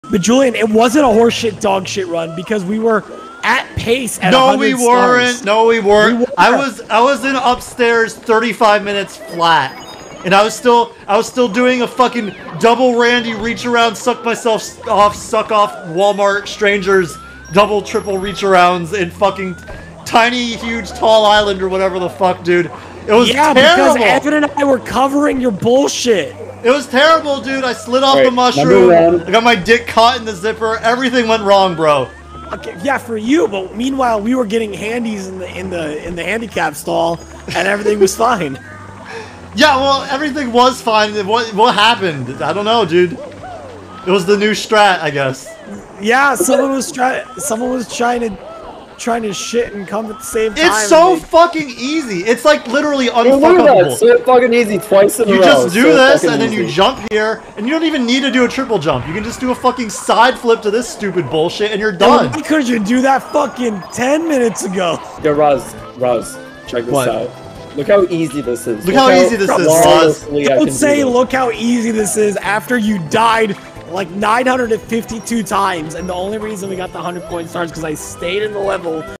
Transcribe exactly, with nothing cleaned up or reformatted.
But Julian, it wasn't a horseshit dog shit run because we were at pace at No, we weren't. stars. No, we weren't. We were. I was I was in upstairs thirty-five minutes flat. And I was still I was still doing a fucking double Randy reach around, suck myself off, suck off Walmart strangers, double triple reach arounds in fucking tiny huge tall island or whatever the fuck, dude. It was yeah, terrible. because Evan and I were covering your bullshit. It was terrible, dude. I slid off Right, the mushroom. I got my dick caught in the zipper. Everything went wrong, bro. Okay, yeah, for you, but meanwhile we were getting handies in the in the in the handicap stall, and everything was fine. Yeah, well, everything was fine. What what happened? I don't know, dude. It was the new strat, I guess. Yeah, someone was trying. Someone was trying to trying to shit and come at the same time. It's so and they- fucking easy. It's like literally Dude, look at that. unfuckable. So fucking easy twice in a You row. just do So this fucking and then you easy. jump here, and you don't even need to do a triple jump. You can just do a fucking side flip to this stupid bullshit, and you're done. Why couldn't you do that fucking ten minutes ago? Yo, Roz, Roz, check this What? out. Look how easy this is. Look how easy this is, Roz. flawlessly I Don't can say, do this. look how easy this is after you died like nine hundred fifty-two times, and the only reason we got the one hundred point stars because I stayed in the level